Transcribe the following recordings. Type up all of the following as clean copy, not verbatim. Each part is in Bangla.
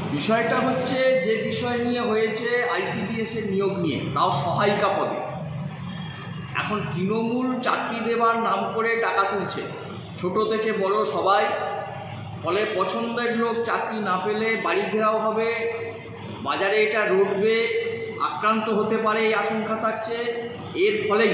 বিষয়টা হচ্ছে যে বিষয় নিয়ে হয়েছে আইসিডিএস এর নিয়োগ নিয়ে, তাও সহায়িকা পদে। এখন তৃণমূল চাকরি দেওয়ার নাম করে টাকা তুলছে, ছোট থেকে বড় সবাই। ফলে পছন্দের লোক চাকরি না পেলে বাড়ি ঘেরাও হবে, বাজারে এটা রটবে, আক্রান্ত হতে পারে এই আশঙ্কা থাকছে। এর ফলেই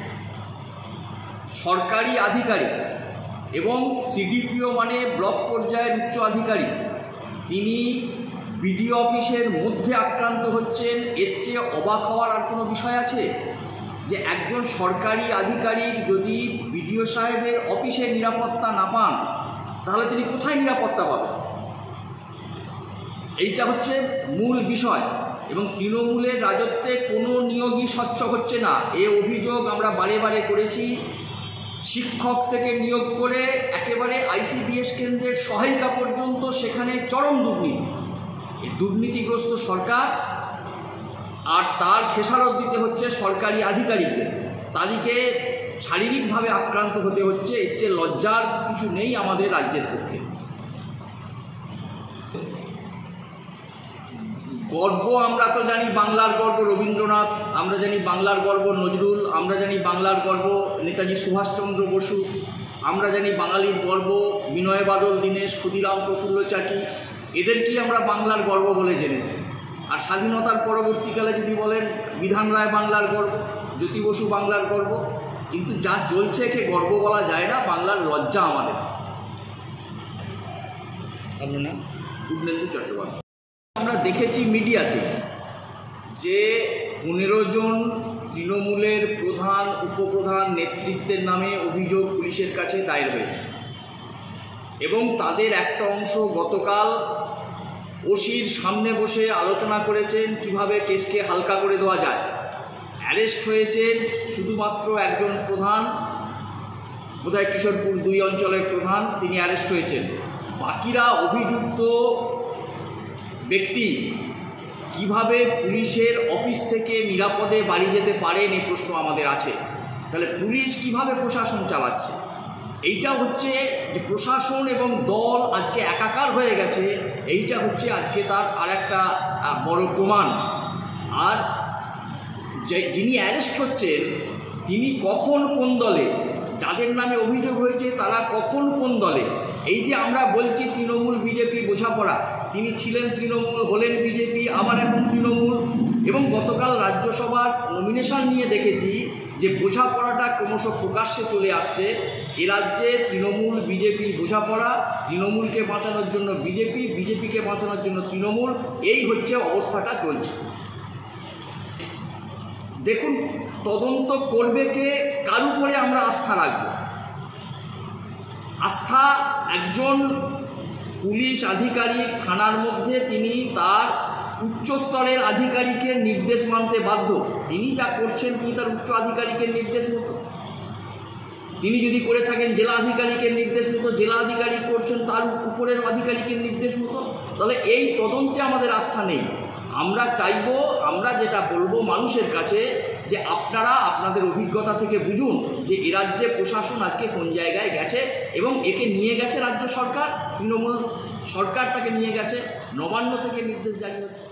সরকারি আধিকারিক এবং সিডিপিও মানে ব্লক পর্যায়ের উচ্চ আধিকারিক, তিনি বিডিও অফিসের মধ্যে আক্রান্ত হচ্ছেন। এর চেয়ে অবাক হওয়ার আর কোনো বিষয় আছে? যে একজন সরকারি আধিকারিক যদি বিডিও সাহেবের অফিসে নিরাপত্তা না পান, তাহলে তিনি কোথায় নিরাপত্তা পাবেন? এইটা হচ্ছে মূল বিষয়। এবং তৃণমূলের রাজত্বে কোনো নিয়োগই স্বচ্ছ হচ্ছে না, এ অভিযোগ আমরা বারে বারে করেছি। শিক্ষক থেকে নিয়োগ করে একেবারে আইসিডিএস কেন্দ্রের সহায়িকা পর্যন্ত সেখানে চরম দুর্নীতি। এই দুর্নীতিগ্রস্ত সরকার, আর তার খেসারত দিতে হচ্ছে সরকারি আধিকারিকদের। তাদেরকে শারীরিকভাবে আক্রান্ত হতে হচ্ছে। এর চেয়ে লজ্জার কিছু নেই আমাদের রাজ্যের পক্ষে। গর্ব আমরা তো জানি, বাংলার গর্ব রবীন্দ্রনাথ, আমরা জানি বাংলার গর্ব নজরুল, আমরা জানি বাংলার গর্ব নেতাজি সুভাষচন্দ্র বসু, আমরা জানি বাঙালির গর্ব বিনয় বাদল দীনেশ, ক্ষুদিরাম প্রফুল্ল চাকি। এদেরকেই আমরা বাংলার গর্ব বলে জেনেছি। আর স্বাধীনতার পরবর্তীকালে যদি বলেন বিধান রায় বাংলার গর্ব, জ্যোতি বসু বাংলার গর্ব। কিন্তু যা চলছে একে গর্ব বলা যায় না, বাংলার লজ্জা আমাদের। আপনার নাম? পূর্ণেন্দু চট্টোপাধ্যায়। আমরা দেখেছি মিডিয়াতে যে 15 জন তৃণমূলের প্রধান উপপ্রধান নেতৃত্বের নামে অভিযোগ পুলিশের কাছে দায়ের হয়েছে, এবং তাদের একটা অংশ গতকাল ওসির সামনে বসে আলোচনা করেছেন কিভাবে কেসকে হালকা করে দেওয়া যায়। অ্যারেস্ট হয়েছেন শুধুমাত্র একজন প্রধান, বোধহয় কিশোরপুর 2 অঞ্চলের প্রধান, তিনি অ্যারেস্ট হয়েছেন। বাকিরা অভিযুক্ত ব্যক্তি কিভাবে পুলিশের অফিস থেকে নিরাপদে বাড়ি যেতে পারেন, এই প্রশ্ন আমাদের আছে। তাহলে পুলিশ কিভাবে প্রশাসন চালাচ্ছে? এইটা হচ্ছে যে প্রশাসন এবং দল আজকে একাকার হয়ে গেছে, এইটা হচ্ছে আজকে তার আর একটা বড় প্রমাণ। আর যিনি অ্যারেস্ট হচ্ছেন তিনি কখন কোন দলে, যাদের নামে অভিযোগ হয়েছে তারা কখন কোন দলে। এই যে আমরা বলছি তৃণমূল বিজেপি বোঝাপড়া, তিনি ছিলেন তৃণমূল, হলেন বিজেপি, আবার এখন তৃণমূল। এবং গতকাল রাজ্যসভার নমিনেশন নিয়ে দেখেছি যে বোঝাপড়াটা ক্রমশ প্রকাশ্যে চলে আসছে। এ রাজ্যে তৃণমূল বিজেপি বোঝাপড়া, তৃণমূলকে বাঁচানোর জন্য বিজেপি, বিজেপিকে বাঁচানোর জন্য তৃণমূল, এই হচ্ছে অবস্থাটা চলছে। দেখুন, তদন্ত করবে কে, কার উপরে আমরা আস্থা রাখব? আস্থা একজন পুলিশ আধিকারিক থানার মধ্যে, তিনি তার উচ্চস্তরের আধিকারিকের নির্দেশ মানতে বাধ্য। তিনি যা করছেন তিনি তার উচ্চ আধিকারিকের নির্দেশ মতো, তিনি যদি করে থাকেন জেলা আধিকারিকের নির্দেশ মতো, জেলা আধিকারিক করছেন তার উপরের আধিকারিকের নির্দেশ মতো, তাহলে এই তদন্তে আমাদের আস্থা নেই। আমরা চাইব, আমরা যেটা বলবো মানুষের কাছে, যে আপনারা আপনাদের অভিজ্ঞতা থেকে বুঝুন যে এ রাজ্যে প্রশাসন আজকে কোন জায়গায় গেছে, এবং একে নিয়ে গেছে রাজ্য সরকার, তৃণমূল সরকার তাকে নিয়ে গেছে, নবান্ন থেকে নির্দেশ জারি হচ্ছে।